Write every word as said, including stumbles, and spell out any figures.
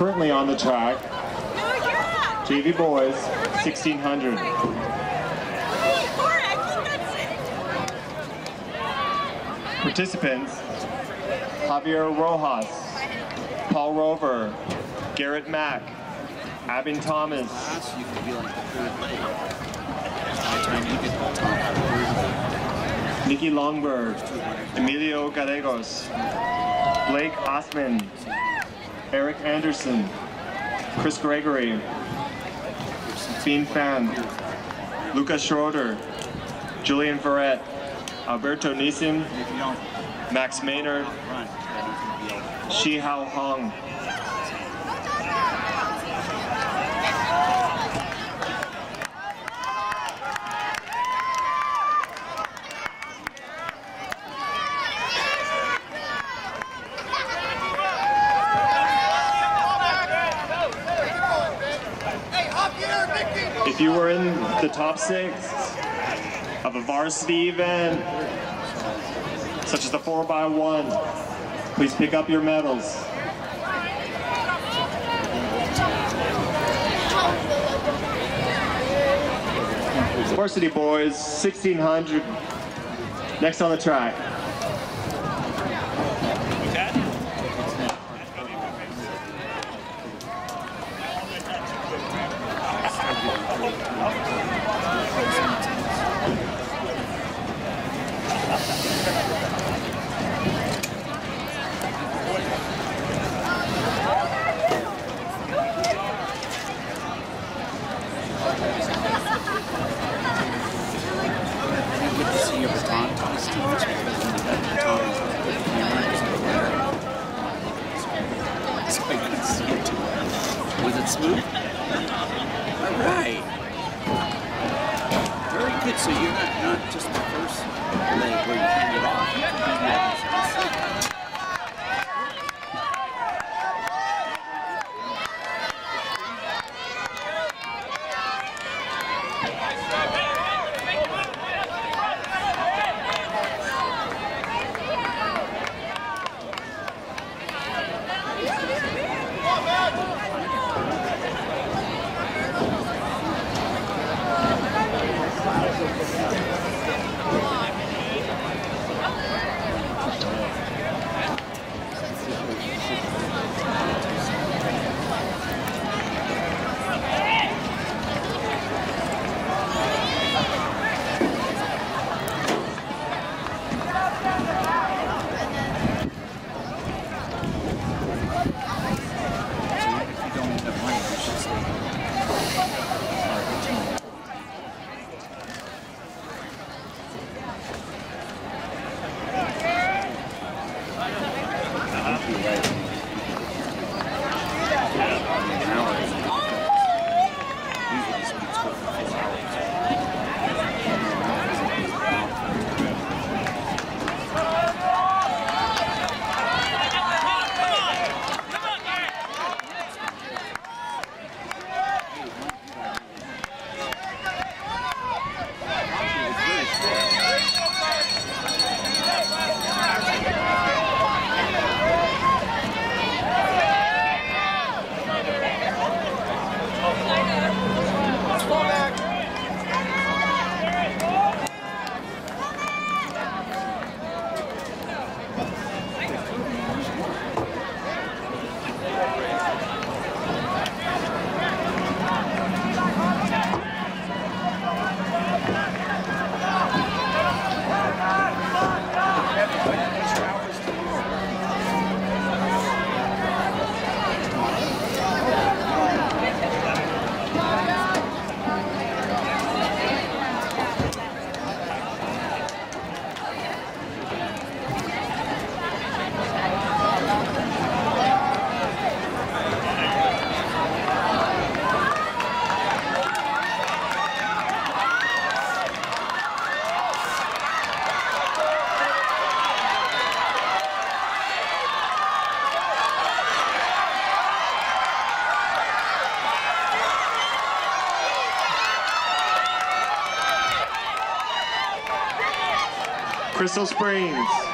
Currently on the track, J V boys, sixteen hundred. Participants, Javier Rojas, Paul Rover, Garrett Mack, Abin Thomas, Nikki Longberg, Emilio Gallegos, Blake Osman, Eric Anderson, Chris Gregory, Bean Fan, Lucas Schroeder, Julian Verrett, Alberto Nisim, Max Maynard, Shi Hao Hong. If you were in the top six of a varsity event, such as the four by one, please pick up your medals. Varsity boys, sixteen hundred. Next on the track. Was it smooth? All right. Very good. So you're not, not just the first leg where you hand it off. You can be that. Crystal Springs.